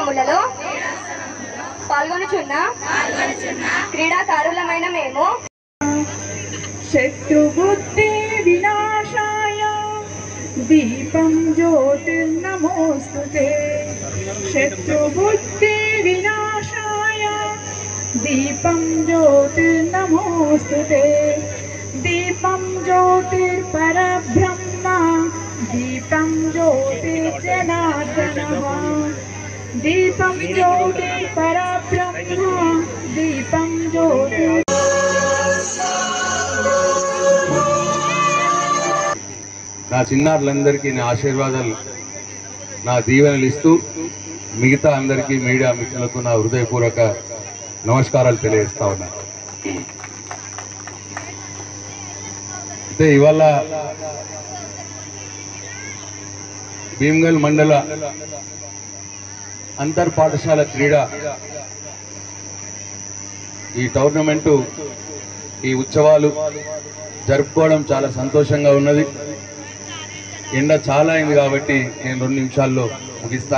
క్రీడోత్సవములలో పాల్గొనుచున్న క్రీడాకారులమైన మేము శత్రుబుద్ధి వినాశాయ దీపం జ్యోతిర్నమోస్తుతే శత్రుబుద్ధి వినాశాయ దీపం జ్యోతిర్నమోస్తుతే దీపం జ్యోతిర్పరబ్రహ్మ దీపం జ్యోతిర్జనార్దనః దీపం జ్యోతిర్పరబ్రహ్మ దీపం జ్యోతి నా చిన్నారులందరికీ నా ఆశీర్వాదాలు నా దీవెనలు ఇస్తూ మిగతా అందరికీ మీడియా మిత్రులకు నా హృదయపూర్వక నమస్కారాలు తెలియజేస్తా ఉన్నాను. అయితే ఇవాళ భీమ్గల్ మండల అంతర్ పాఠశాల క్రీడ ఈ టోర్నమెంటు ఈ ఉత్సవాలు జరుపుకోవడం చాలా సంతోషంగా ఉన్నది. ఎండ చాలా అయింది కాబట్టి నేను 2 నిమిషాల్లో ముగిస్తా.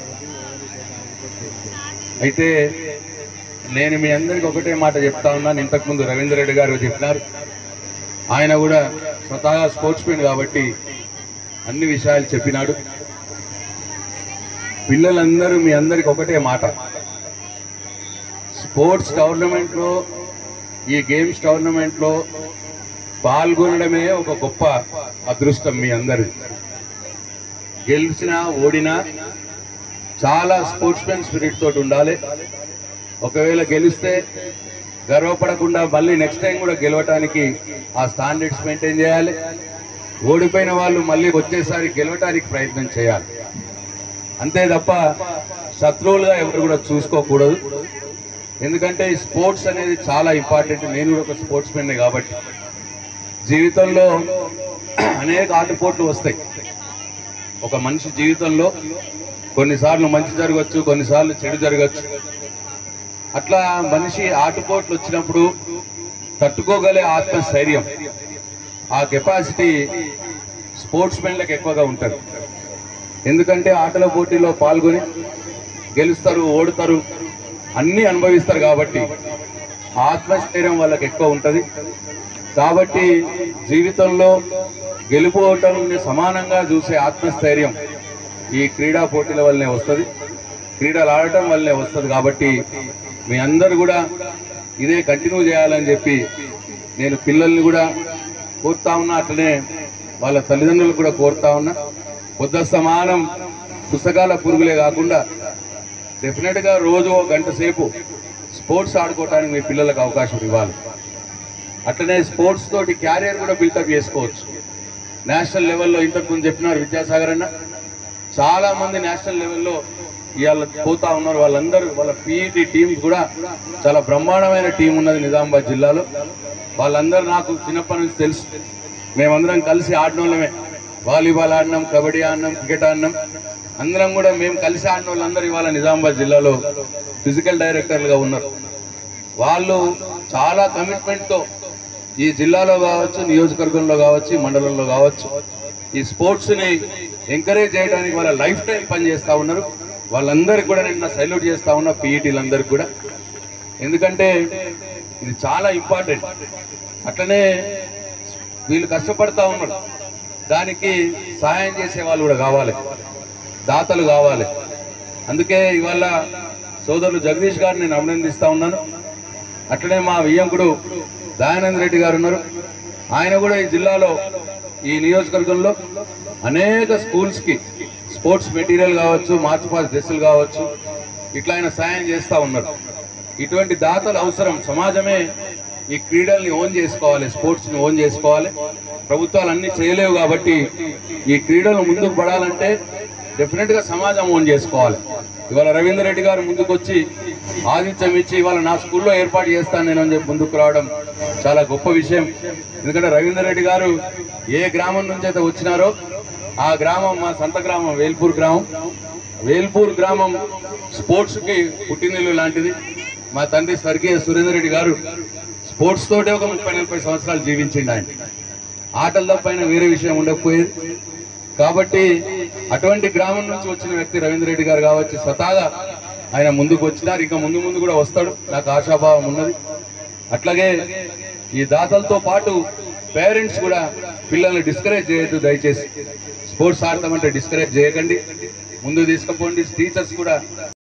అయితే నేను మీ అందరికి ఒకటే మాట చెప్తా ఉన్నాను. ఇంతకుముందు రవీందర్ రెడ్డి గారు చెప్పినారు. ఆయన కూడా స్వతహా స్పోర్ట్స్ మెన్ కాబట్టి అన్ని విషయాలు చెప్పినాడు. పిల్లలందరూ మీ అందరికి ఒకటే మాట, స్పోర్ట్స్ టోర్నమెంట్లో ఈ గేమ్స్ టోర్నమెంట్లో పాల్గొనడమే ఒక గొప్ప అదృష్టం. మీ అందరి గెలిచినా ఓడినా చాలా స్పోర్ట్స్ మెన్ స్పిరిట్ తోటి ఉండాలి. ఒకవేళ గెలిస్తే గర్వపడకుండా మళ్ళీ నెక్స్ట్ టైం కూడా గెలవటానికి ఆ స్టాండర్డ్స్ మెయింటైన్ చేయాలి. ఓడిపోయిన వాళ్ళు మళ్ళీ వచ్చేసారి గెలవటానికి ప్రయత్నం చేయాలి. అంతే తప్ప శత్రువులుగా ఎవరు కూడా చూసుకోకూడదు. ఎందుకంటే ఈ స్పోర్ట్స్ అనేది చాలా ఇంపార్టెంట్. నేను కూడా ఒక స్పోర్ట్స్ మెన్ కాబట్టి జీవితంలో అనేక ఆటుపోట్లు వస్తాయి. ఒక మనిషి జీవితంలో కొన్నిసార్లు మంచి జరగచ్చు, కొన్నిసార్లు చెడు జరగచ్చు. అట్లా మనిషి ఆటుపోట్లు వచ్చినప్పుడు తట్టుకోగలే ఆత్మస్థైర్యం, ఆ కెపాసిటీ స్పోర్ట్స్ మెన్లకు ఎక్కువగా ఉంటుంది. ఎందుకంటే ఆటల పోటీలో పాల్గొని గెలుస్తారు, ఓడుతారు, అన్నీ అనుభవిస్తారు కాబట్టి ఆత్మస్థైర్యం వాళ్ళకి ఎక్కువ ఉంటుంది. కాబట్టి జీవితంలో గెలుపు ఓటమిని సమానంగా చూసే ఆత్మస్థైర్యం ఈ క్రీడా పోటీల వల్లనే వస్తుంది, క్రీడలు ఆడటం వల్లనే వస్తుంది. కాబట్టి మీ అందరు కూడా ఇదే కంటిన్యూ చేయాలని చెప్పి నేను పిల్లల్ని కూడా కోరుతా ఉన్నా, అట్లనే వాళ్ళ తల్లిదండ్రులు కూడా కోరుతా ఉన్నా. పొద్దుస్తమానం పుస్తకాల పురుగులే కాకుండా డెఫినెట్గా రోజు 1 గంట సేపు స్పోర్ట్స్ ఆడుకోవడానికి మీ పిల్లలకు అవకాశం ఇవ్వాలి. అట్లనే స్పోర్ట్స్ తోటి క్యారియర్ కూడా బిల్డప్ చేసుకోవచ్చు. నేషనల్ లెవెల్లో ఇంతకుముందు చెప్పినారు విద్యాసాగర్ అన్న, చాలా మంది నేషనల్ లెవెల్లో ఇవాళ పోతా ఉన్నారు. వాళ్ళందరూ వాళ్ళ పీఈటీ టీమ్స్ కూడా చాలా బ్రహ్మాండమైన టీం ఉన్నది నిజామాబాద్ జిల్లాలో. వాళ్ళందరూ నాకు చిన్నప్పటి నుంచి తెలుసు. మేమందరం కలిసి ఆడినోళ్ళమే. వాలీబాల్ ఆడినాం, కబడ్డీ ఆడినాం, క్రికెట్ ఆడినాం. అందరం కూడా మేము కలిసి ఆడిన వాళ్ళందరూ ఇవాళ నిజామాబాద్ జిల్లాలో ఫిజికల్ డైరెక్టర్లుగా ఉన్నారు. వాళ్ళు చాలా కమిట్మెంట్తో ఈ జిల్లాలో కావచ్చు, నియోజకవర్గంలో కావచ్చు, మండలంలో కావచ్చు ఈ స్పోర్ట్స్ని ఎంకరేజ్ చేయడానికి వాళ్ళ లైఫ్ టైం పనిచేస్తూ ఉన్నారు. వాళ్ళందరికీ కూడా నేను సల్యూట్ చేస్తా ఉన్నా, పీఈటీలందరికీ కూడా. ఎందుకంటే ఇది చాలా ఇంపార్టెంట్. అట్లనే వీళ్ళు కష్టపడతా ఉన్నారు, దానికి సహాయం చేసే వాళ్ళు కూడా కావాలి, దాతలు కావాలి. అందుకే ఇవాళ సోదరులు జగదీష్ గారిని నేను అభినందిస్తా ఉన్నాను. అట్లనే మా వియ్యంకుడు దయానంద రెడ్డి గారు ఉన్నారు. ఆయన కూడా ఈ జిల్లాలో ఈ నియోజకవర్గంలో అనేక స్కూల్స్కి స్పోర్ట్స్ మెటీరియల్ కావచ్చు, మార్చ్ పాస్ డ్రెస్సులు కావచ్చు, ఇట్లా ఆయన సాయం చేస్తూ ఉన్నారు. ఇటువంటి దాతలు అవసరం. సమాజమే ఈ క్రీడల్ని ఓన్ చేసుకోవాలి, స్పోర్ట్స్ని ఓన్ చేసుకోవాలి. ప్రభుత్వాలు అన్నీ చేయలేవు కాబట్టి ఈ క్రీడలు ముందుకు పడాలంటే డెఫినెట్గా సమాజం ఓన్ చేసుకోవాలి. ఇవాళ రవీందర్ రెడ్డి గారు ముందుకు వచ్చి ఆతిథ్యం ఇచ్చి ఇవాళ నా స్కూల్లో ఏర్పాటు చేస్తాను నేను అని చెప్పి ముందుకు రావడం చాలా గొప్ప విషయం. ఎందుకంటే రవీందర్ రెడ్డి గారు ఏ గ్రామం నుంచి అయితే వచ్చినారో ఆ గ్రామం మా సొంత గ్రామం వేల్పూర్ గ్రామం. వేల్పూర్ గ్రామం స్పోర్ట్స్కి పుట్టినిల్లు లాంటిది. మా తండ్రి స్వర్గీయ సురేందర్ రెడ్డి గారు స్పోర్ట్స్ తోటే ఒక 30-40 సంవత్సరాలు జీవించిండు. ఆయన ఆటల పైన వేరే విషయం ఉండకపోయేది. కాబట్టి అటువంటి గ్రామం నుంచి వచ్చిన వ్యక్తి రవీంద్ర రెడ్డి గారు కావచ్చు, స్వతహాగా ఆయన ముందుకు వచ్చినారు. ఇంకా ముందు ముందు కూడా వస్తాడు, నాకు ఆశాభావం ఉన్నది. అట్లాగే ఈ దాతలతో పాటు పేరెంట్స్ కూడా పిల్లల్ని డిస్కరేజ్ చేయొద్దు దయచేసి. స్పోర్ట్స్ ఆడతామంటే డిస్కరేజ్ చేయకండి, ముందు తీసుకుపోండి. టీచర్స్ కూడా